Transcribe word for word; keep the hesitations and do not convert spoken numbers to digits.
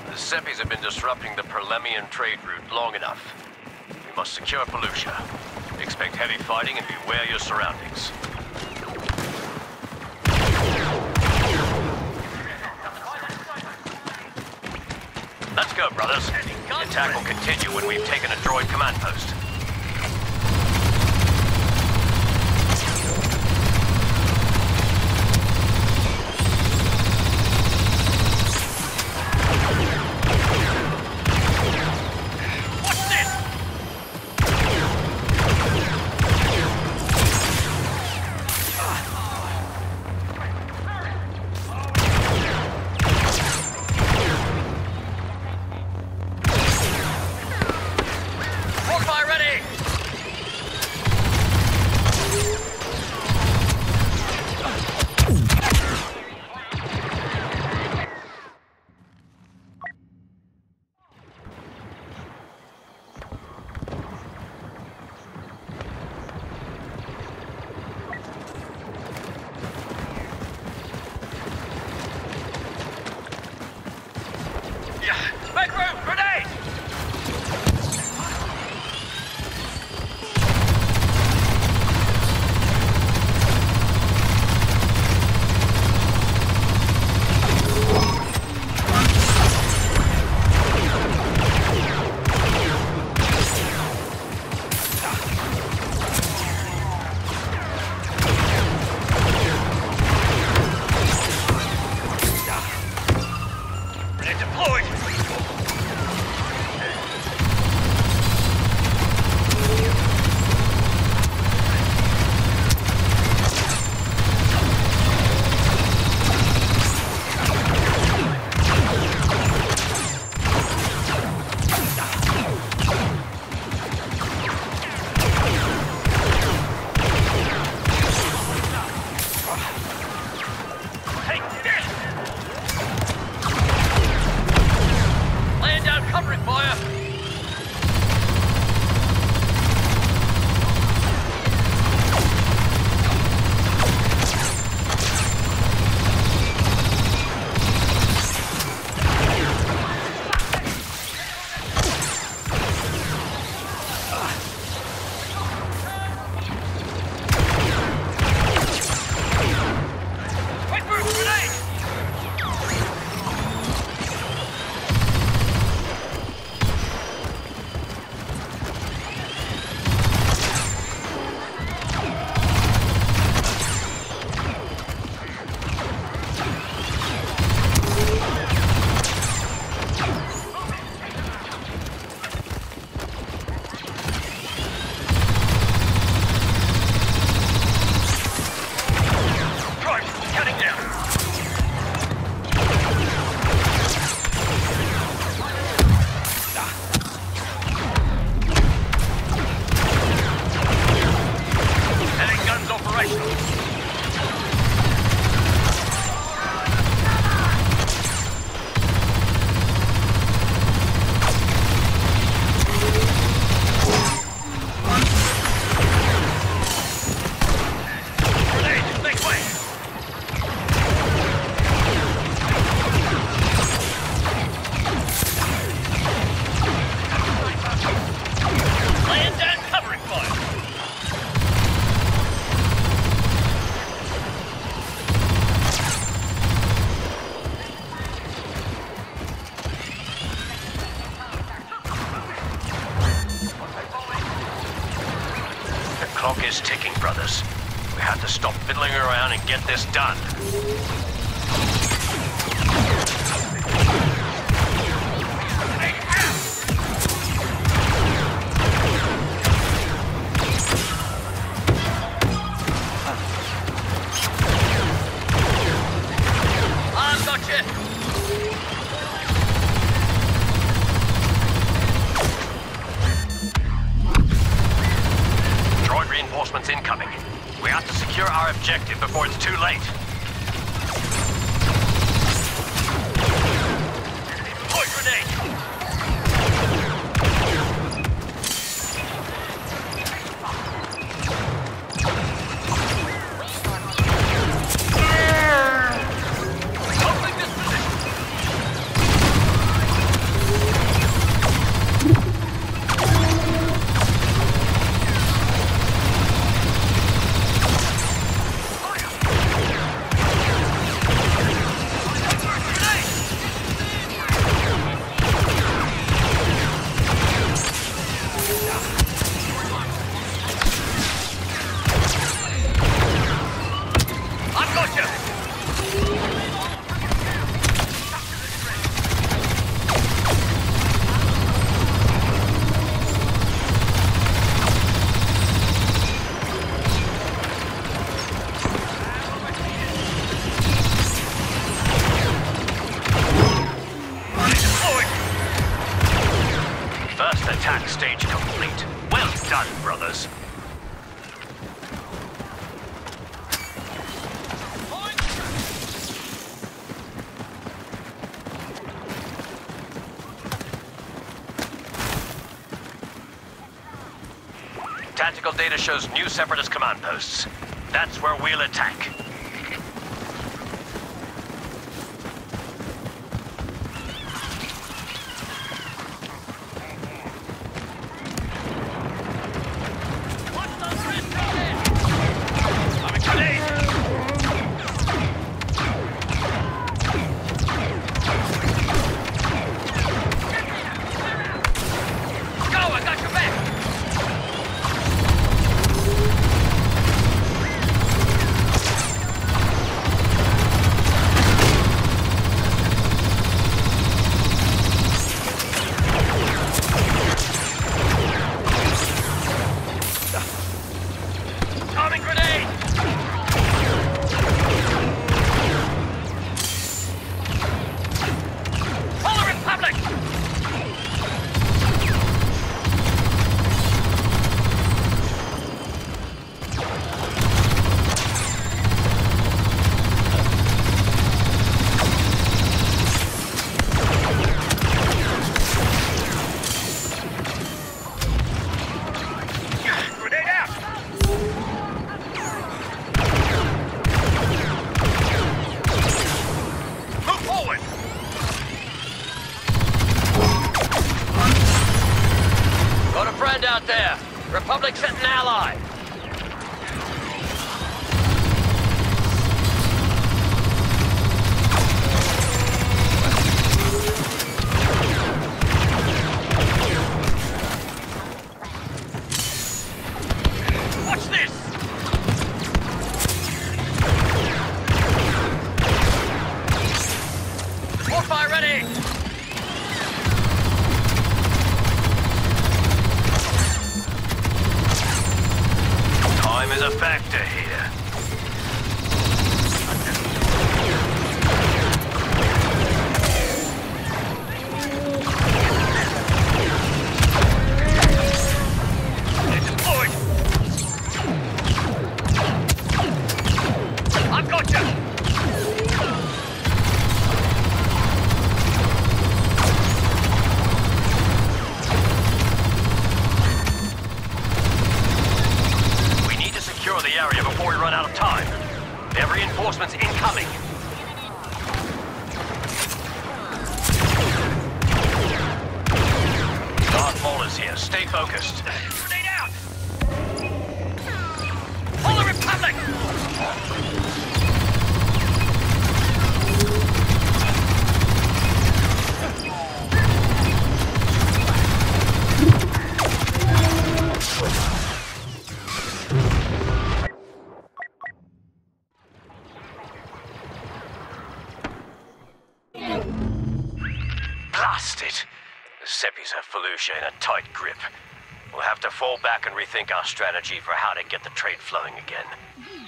The Seppies have been disrupting the Perlemian trade route long enough. We must secure Felucia. Expect heavy fighting and beware your surroundings. Let's go, brothers. The attack will continue when we've taken a droid command post. clock is ticking, brothers. We have to stop fiddling around and get this done. I've got you. Droid reinforcements incoming. We have to secure our objective before it's too late. Deploy grenade! Holding this position! Attack stage complete. Well done, brothers. Tactical data shows new Separatist command posts. That's where we'll attack. Out there. Republic sent an ally. Watch this. Warfire ready. Time is a factor here. They're deployed. I've got you. Secure the area before we run out of time. There are reinforcements incoming. Darth Maul is here. Stay focused. Grenade out! Hold the Republic! Blast it! The Seppies have Felucia in a tight grip. We'll have to fall back and rethink our strategy for how to get the trade flowing again.